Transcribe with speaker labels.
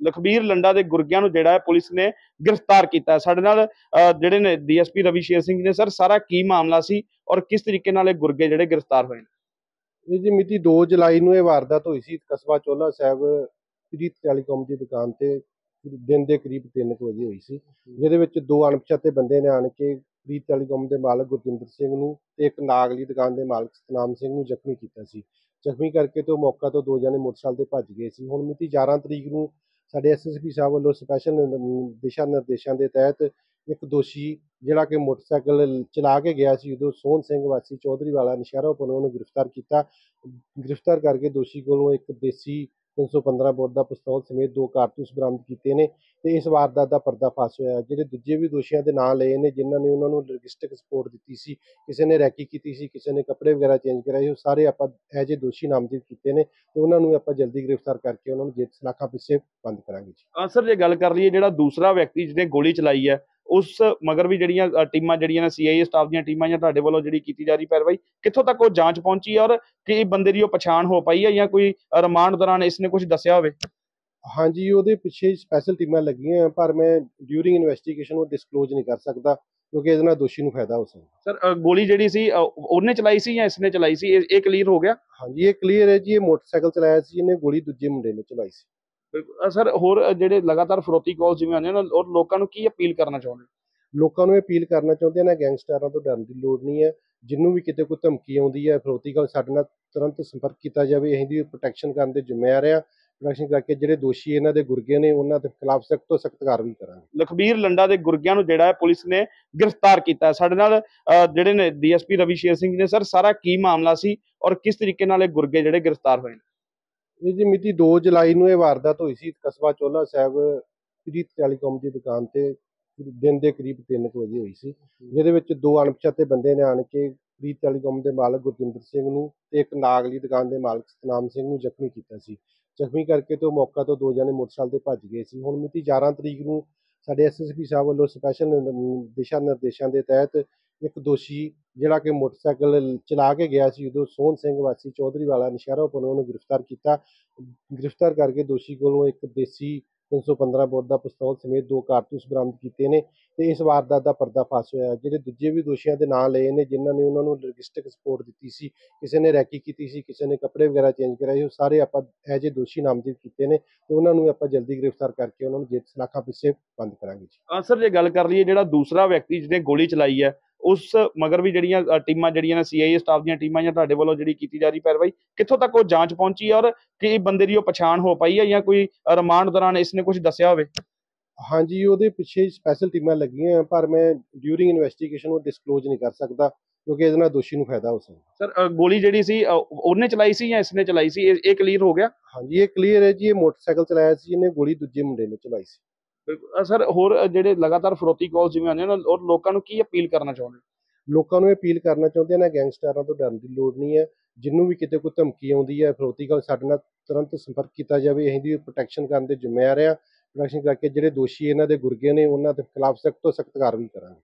Speaker 1: ਲਖਬੀਰ ਲੰਡਾ ਦੇ ਗੁਰਗਿਆਂ ਨੂੰ ਜਿਹੜਾ ਹੈ ਪੁਲਿਸ ਨੇ ਗ੍ਰਿਫਤਾਰ ਕੀਤਾ ਹੈ। ਸਾਡੇ ਨਾਲ ਜਿਹੜੇ ਨੇ ਡੀਐਸਪੀ ਰਵੀ ਸ਼ੇਰ ਸਿੰਘ ਨੇ। ਸਰ, ਸਾਰਾ ਕੀ ਮਾਮਲਾ ਸੀ ਔਰ ਕਿਸ ਤਰੀਕੇ ਨਾਲ ਇਹ ਗੁਰਗੇ ਜਿਹੜੇ ਗ੍ਰਿਫਤਾਰ ਹੋਏ ਨੇ?
Speaker 2: ਇਹ ਜੀ ਮਿਤੀ 2 ਜੁਲਾਈ ਨੂੰ ਇਹ ਵਾਰਦਾਤ ਹੋਈ ਸੀ ਕਸਬਾ ਚੋਲਾ ਸਾਹਿਬ ਪ੍ਰੀਤ ਟੈਲੀਕਾਮ ਦੀ ਦੁਕਾਨ ਤੇ ਦਿਨ ਦੇ ਕਰੀਬ 3 ਵਜੇ ਹੋਈ ਸੀ, ਜਿਹਦੇ ਵਿੱਚ 2 ਅਣਪਛਾਤੇ ਬੰਦੇ ਨੇ ਆਣ ਕੇ ਪ੍ਰੀਤ ਟੈਲੀਕਾਮ ਦੇ ਮਾਲਕ ਗੁਰਜਿੰਦਰ ਸਿੰਘ ਨੂੰ ਤੇ ਇੱਕ ਨਾਗਲੀ ਦੁਕਾਨ ਦੇ ਮਾਲਕ ਸਤਨਾਮ ਸਿੰਘ ਨੂੰ ਜ਼ਖਮੀ ਕੀਤਾ ਸੀ। ਜ਼ਖਮੀ ਕਰਕੇ ਤੇ ਉਹ ਮੌਕਾ ਤੋਂ 2 ਜਣੇ ਮੋਟਰਸਾਈਕਲ ਤੇ ਭੱਜ ਗਏ ਸੀ। ਹੁਣ ਮਿਤੀ 11 ਤਰੀਕ ਨੂੰ ਸਾਡੇ ਐਸਐਸਪੀ ਸਾਹਿਬ ਵੱਲੋਂ ਸਪੈਸ਼ਲ ਦਿਸ਼ਾ ਨਿਰਦੇਸ਼ਾਂ ਦੇ ਤਹਿਤ ਇੱਕ ਦੋਸ਼ੀ ਜਿਹੜਾ ਕਿ ਮੋਟਰਸਾਈਕਲ ਚਲਾ ਕੇ ਗਿਆ ਸੀ, ਉਦੋਂ ਸੋਹਣ ਸਿੰਘ ਵਾਸੀ ਚੌਧਰੀ ਵਾਲਾ ਨਸ਼ਹਿਰਾ ਪੁਲ ਉਹਨੂੰ ਗ੍ਰਿਫਤਾਰ ਕੀਤਾ। ਗ੍ਰਿਫਤਾਰ ਕਰਕੇ ਦੋਸ਼ੀ ਕੋਲੋਂ ਇੱਕ ਦੇਸੀ 315 ਬੋਰ ਦਾ ਪਿਸਤੌਲ ਸਮੇਤ 2 ਕਾਰਤੂਸ ਬਰਾਮਦ ਕੀਤੇ ਨੇ ਤੇ ਇਸ ਵਾਰਦਾਤ ਦਾ ਪਰਦਾਫਾਸ਼ ਹੋਇਆ। ਜਿਹੜੇ ਦੂਜੇ ਵੀ ਦੋਸ਼ੀਆਂ ਦੇ ਨਾਂ ਲਏ ਨੇ ਜਿਨ੍ਹਾਂ ਨੇ ਉਹਨਾਂ ਨੂੰ ਲੌਜਿਸਟਿਕ ਸਪੋਰਟ ਦਿੱਤੀ ਸੀ, ਕਿਸੇ ਨੇ ਰੈਕੀ ਕੀਤੀ ਸੀ, ਕਿਸੇ ਨੇ ਕੱਪੜੇ ਵਗੈਰਾ ਚੇਂਜ ਕਰਾਏ, ਉਹ ਸਾਰੇ ਆਪਾਂ ਇਹੋ ਜਿਹੇ ਦੋਸ਼ੀ ਨਾਮਜ਼ਦ ਕੀਤੇ ਨੇ ਤੇ ਉਹਨਾਂ ਨੂੰ ਆਪਾਂ ਜਲਦੀ ਗ੍ਰਿਫਤਾਰ ਕਰਕੇ ਉਹਨਾਂ ਨੂੰ ਜੇਲ੍ਹ ਸਲਾਖਾਂ ਪਿੱਛੇ ਬੰਦ ਕਰਾਂਗੇ ਜੀ।
Speaker 1: ਸਰ, ਜੇ ਗੱਲ ਕਰ ਲਈਏ ਜਿਹੜਾ ਦੂਸਰਾ ਵਿਅਕਤੀ ਜਿਹਨੇ ਗੋਲੀ ਚਲਾਈ ਹੈ ਉਸ ਮਗਰ ਵੀ ਜਿਹੜੀਆਂ ਟੀਮਾਂ ਜਿਹੜੀਆਂ ਨੇ ਸੀਆਈਏ ਸਟਾਫ ਦੀਆਂ ਟੀਮਾਂ ਜਾਂ ਤੁਹਾਡੇ ਵੱਲੋਂ ਜਿਹੜੀ ਕੀਤੀ ਜਾ ਰਹੀ ਪੈਰਵਾਈ, ਕਿੱਥੋਂ ਤੱਕ ਉਹ ਜਾਂਚ ਪਹੁੰਚੀ ਹੈ ਔਰ ਕੀ ਬੰਦੇ ਦੀ ਉਹ ਪਛਾਣ ਹੋ ਪਾਈ ਹੈ ਜਾਂ ਕੋਈ ਰਿਮਾਂਡ ਦੌਰਾਨ ਇਸਨੇ ਕੁਝ ਦੱਸਿਆ ਹੋਵੇ?
Speaker 2: ਹਾਂਜੀ, ਉਹਦੇ ਪਿੱਛੇ ਸਪੈਸ਼ਲ ਟੀਮਾਂ ਲੱਗੀਆਂ ਪਰ ਮੈਂ ਡਿਊਰਿੰਗ ਇਨਵੈਸਟੀਗੇਸ਼ਨ ਉਹ ਡਿਸਕਲੋਜ਼ ਨਹੀਂ ਕਰ ਸਕਦਾ ਕਿਉਂਕਿ ਇਹਦੇ ਨਾਲ ਦੋਸ਼ੀ ਨੂੰ ਫਾਇਦਾ ਹੋ ਸਕਦਾ।
Speaker 1: ਸਰ, ਗੋਲੀ ਜਿਹੜੀ ਸੀ ਉਹਨੇ ਚਲਾਈ ਸੀ ਜਾਂ ਇਸਨੇ ਚਲਾਈ ਸੀ, ਇਹ ਕਲੀਅਰ ਹੋ ਗਿਆ?
Speaker 2: ਹਾਂਜੀ, ਇਹ ਕਲੀਅਰ ਹੈ ਜੀ। ਇਹ ਮੋਟਰਸਾਈਕਲ ਚਲਾਇਆ ਸੀ, ਇਹਨੇ ਗੋਲੀ ਦੂਜੇ ਮੁੰਡੇ ਨੇ ਚਲਾਈ ਸੀ।
Speaker 1: ਸਰ, ਹੋਰ ਜਿਹੜੇ ਲਗਾਤਾਰ ਫਰੋਤੀ ਕਾਲ ਜਿਵੇਂ ਆਉਂਦੇ ਨੇ ਔਰ ਲੋਕਾਂ ਨੂੰ ਕੀ ਅਪੀਲ ਕਰਨਾ ਚਾਹੁੰਦੇ?
Speaker 2: ਲੋਕਾਂ ਨੂੰ ਇਹ ਅਪੀਲ ਕਰਨਾ ਚਾਹੁੰਦੇ ਨੇ ਗੈਂਗਸਟਰਾਂ ਤੋਂ ਡਰਨ ਦੀ ਲੋੜ ਨਹੀਂ ਹੈ। ਜਿਹਨੂੰ ਵੀ ਕਿਤੇ ਕੋਈ ਧਮਕੀ ਆਉਂਦੀ ਹੈ ਫਰੋਤੀ ਕਾਲ, ਸਾਡੇ ਨਾਲ ਤੁਰੰਤ ਸੰਪਰਕ ਕੀਤਾ ਜਾਵੇ। ਅਸੀਂ ਦੀ ਪ੍ਰੋਟੈਕਸ਼ਨ ਕਰਨ ਦੇ ਜ਼ਿੰਮੇਵਾਰ ਹਾਂ। ਪ੍ਰੋਟੈਕਸ਼ਨ ਕਰਕੇ ਜਿਹੜੇ ਦੋਸ਼ੀ ਇਹਨਾਂ ਦੇ ਗੁਰਗੇ ਨੇ ਉਹਨਾਂ ਦੇ ਖਿਲਾਫ ਸਖਤ ਤੋਂ ਸਖਤ ਕਾਰਵਾਈ ਕਰਾਂਗੇ।
Speaker 1: ਲਖਬੀਰ ਲੰਡਾ ਦੇ ਗੁਰਗਿਆਂ ਨੂੰ ਜਿਹੜਾ ਹੈ ਪੁਲਿਸ ਨੇ ਗ੍ਰਿਫਤਾਰ ਕੀਤਾ ਹੈ। ਸਾਡੇ ਨਾਲ ਜਿਹੜੇ ਨੇ ਡੀਐਸਪੀ ਰਵੀ ਸ਼ੇਰ ਸਿੰਘ ਨੇ। ਸਰ, ਸਾਰਾ ਕੀ ਮਾਮਲਾ ਸੀ ਔਰ ਕਿਸ ਤਰੀਕੇ ਨਾਲ ਇਹ ਗੁਰਗੇ ਜਿਹੜੇ ਗ੍ਰਿਫਤਾਰ ਹੋਏ ਨੇ?
Speaker 2: ਇਹ ਜੀ ਮਿਤੀ 2 ਜੁਲਾਈ ਨੂੰ ਇਹ ਵਾਰਦਾਤ ਹੋਈ ਸੀ ਕਸਬਾ ਚੋਲਾ ਸਾਹਿਬ ਪ੍ਰੀਤ ਟੈਲੀਕਾਮ ਦੀ ਦੁਕਾਨ ਤੇ ਦਿਨ ਦੇ ਕਰੀਬ 3 ਵਜੇ ਹੋਈ ਸੀ, ਜਿਹਦੇ ਵਿੱਚ 2 ਅਣਪਛਾਤੇ ਬੰਦੇ ਨੇ ਆਣ ਕੇ ਪ੍ਰੀਤ ਟੈਲੀਕਾਮ ਦੇ ਮਾਲਕ ਗੁਰਜਿੰਦਰ ਸਿੰਘ ਨੂੰ ਤੇ ਇੱਕ ਨਾਗਲੀ ਦੁਕਾਨ ਦੇ ਮਾਲਕ ਸਤਨਾਮ ਸਿੰਘ ਨੂੰ ਜ਼ਖਮੀ ਕੀਤਾ ਸੀ। ਜ਼ਖਮੀ ਕਰਕੇ ਤੇ ਉਹ ਮੌਕਾ ਤੋਂ 2 ਜਣੇ ਮੋਟਰਸਾਈਕਲ ਤੇ ਭੱਜ ਗਏ ਸੀ। ਹੁਣ ਮਿਤੀ 11 ਤਰੀਕ ਨੂੰ ਸਾਡੇ ਐਸਐਸਪੀ ਸਾਹਿਬ ਵੱਲੋਂ ਸਪੈਸ਼ਲ ਦਿਸ਼ਾ ਨਿਰਦੇਸ਼ਾਂ ਦੇ ਤਹਿਤ ਇੱਕ ਦੋਸ਼ੀ ਜਿਹੜਾ ਕਿ ਮੋਟਰਸਾਈਕਲ ਚਲਾ ਕੇ ਗਿਆ ਸੀ, ਉਦੋਂ ਸੋਹਣ ਸਿੰਘ ਵਾਸੀ ਚੌਧਰੀ ਵਾਲਾ ਨਸ਼ਹਿਰਾ ਪੁਲ ਉਹਨੂੰ ਗ੍ਰਿਫਤਾਰ ਕੀਤਾ। ਗ੍ਰਿਫਤਾਰ ਕਰਕੇ ਦੋਸ਼ੀ ਕੋਲੋਂ ਇੱਕ ਦੇਸੀ 315 ਬੋਰ ਦਾ ਪਿਸਤੌਲ ਸਮੇਤ 2 ਕਾਰਤੂਸ ਬਰਾਮਦ ਕੀਤੇ ਨੇ ਤੇ ਇਸ ਵਾਰਦਾਤ ਦਾ ਪਰਦਾਫਾਸ਼ ਹੋਇਆ। ਜਿਹੜੇ ਦੂਜੇ ਵੀ ਦੋਸ਼ੀਆਂ ਦੇ ਨਾਂ ਲਏ ਨੇ ਜਿਨ੍ਹਾਂ ਨੇ ਉਹਨਾਂ ਨੂੰ ਲੌਜਿਸਟਿਕ ਸਪੋਰਟ ਦਿੱਤੀ ਸੀ, ਕਿਸੇ ਨੇ ਰੈਕੀ ਕੀਤੀ ਸੀ, ਕਿਸੇ ਨੇ ਕੱਪੜੇ ਵਗੈਰਾ ਚੇਂਜ ਕਰਾਏ, ਉਹ ਸਾਰੇ ਆਪਾਂ ਇਹੋ ਜਿਹੇ ਦੋਸ਼ੀ ਨਾਮਜ਼ਦ ਕੀਤੇ ਨੇ ਤੇ ਉਹਨਾਂ ਨੂੰ ਆਪਾਂ ਜਲਦੀ ਗ੍ਰਿਫਤਾਰ ਕਰਕੇ ਉਹਨਾਂ ਨੂੰ ਜੇਲ੍ਹ ਸਲਾਖਾਂ ਪਿੱਛੇ ਬੰਦ ਕਰਾਂਗੇ ਜੀ।
Speaker 1: ਸਰ, ਜੇ ਗੱਲ ਕਰ ਲਈਏ ਜਿਹੜਾ ਦੂਸਰਾ ਵਿਅਕਤੀ ਜਿਹਨੇ ਗੋਲੀ ਚਲਾਈ ਹੈ ਉਸ ਮਗਰ ਵੀ ਜਿਹੜੀਆਂ ਟੀਮਾਂ ਜਿਹੜੀਆਂ ਨੇ ਸੀਆਈਏ ਸਟਾਫ ਦੀਆਂ ਟੀਮਾਂ ਜਾਂ ਤੁਹਾਡੇ ਵੱਲੋਂ ਜਿਹੜੀ ਕੀਤੀ ਜਾ ਰਹੀ ਪੈਰਵਾਈ, ਕਿੱਥੋਂ ਤੱਕ ਉਹ ਜਾਂਚ ਪਹੁੰਚੀ ਹੈ ਔਰ ਕੀ ਬੰਦੇ ਦੀ ਉਹ ਪਛਾਣ ਹੋ ਪਾਈ ਹੈ ਜਾਂ ਕੋਈ ਰਿਮਾਂਡ ਦੌਰਾਨ ਇਸਨੇ ਕੁਝ ਦੱਸਿਆ ਹੋਵੇ?
Speaker 2: ਹਾਂਜੀ, ਉਹਦੇ ਪਿੱਛੇ ਸਪੈਸ਼ਲ ਟੀਮਾਂ ਲੱਗੀਆਂ ਪਰ ਮੈਂ ਡਿਊਰਿੰਗ ਇਨਵੈਸਟੀਗੇਸ਼ਨ ਉਹ ਡਿਸਕਲੋਜ਼ ਨਹੀਂ ਕਰ ਸਕਦਾ ਕਿਉਂਕਿ ਇਹਦੇ ਨਾਲ ਦੋਸ਼ੀ ਨੂੰ ਫਾਇਦਾ ਹੋ ਸਕਦਾ।
Speaker 1: ਸਰ, ਗੋਲੀ ਜਿਹੜੀ ਸੀ ਉਹਨੇ ਚਲਾਈ ਸੀ ਜਾਂ ਇਸਨੇ ਚਲਾਈ ਸੀ, ਇਹ ਕਲੀਅਰ ਹੋ ਗਿਆ?
Speaker 2: ਹਾਂਜੀ, ਇਹ ਕਲੀਅਰ ਹੈ ਜੀ। ਇਹ ਮੋਟਰਸਾਈਕਲ ਚਲਾਇਆ ਸੀ, ਇਹਨੇ ਗੋਲੀ ਦੂਜੇ ਮੁੰਡੇ ਨੇ ਚਲਾਈ ਸੀ।
Speaker 1: ਸਰ, ਹੋਰ ਜਿਹੜੇ ਲਗਾਤਾਰ ਫਰੋਤੀ ਕਾਲ ਜਿਵੇਂ ਆਉਂਦੇ ਨੇ ਔਰ ਲੋਕਾਂ ਨੂੰ ਕੀ ਅਪੀਲ ਕਰਨਾ ਚਾਹੁੰਦੇ?
Speaker 2: ਲੋਕਾਂ ਨੂੰ ਇਹ ਅਪੀਲ ਕਰਨਾ ਚਾਹੁੰਦੇ ਨੇ ਗੈਂਗਸਟਰਾਂ ਤੋਂ ਡਰਨ ਦੀ ਲੋੜ ਨਹੀਂ ਹੈ। ਜਿਹਨੂੰ ਵੀ ਕਿਤੇ ਕੋਈ ਧਮਕੀ ਆਉਂਦੀ ਹੈ ਫਰੋਤੀ ਕਾਲ, ਸਾਡੇ ਨਾਲ ਤੁਰੰਤ ਸੰਪਰਕ ਕੀਤਾ ਜਾਵੇ। ਅਸੀਂ ਦੀ ਪ੍ਰੋਟੈਕਸ਼ਨ ਕਰਨ ਦੇ ਜ਼ਿੰਮੇਵਾਰ ਹਾਂ। ਪ੍ਰੋਟੈਕਸ਼ਨ ਕਰਕੇ ਜਿਹੜੇ ਦੋਸ਼ੀ ਇਹਨਾਂ ਦੇ ਗੁਰਗੇ ਨੇ ਉਹਨਾਂ ਦੇ ਖਿਲਾਫ ਸਖਤ ਤੋਂ ਸਖਤ ਕਾਰਵਾਈ ਕਰਾਂਗੇ।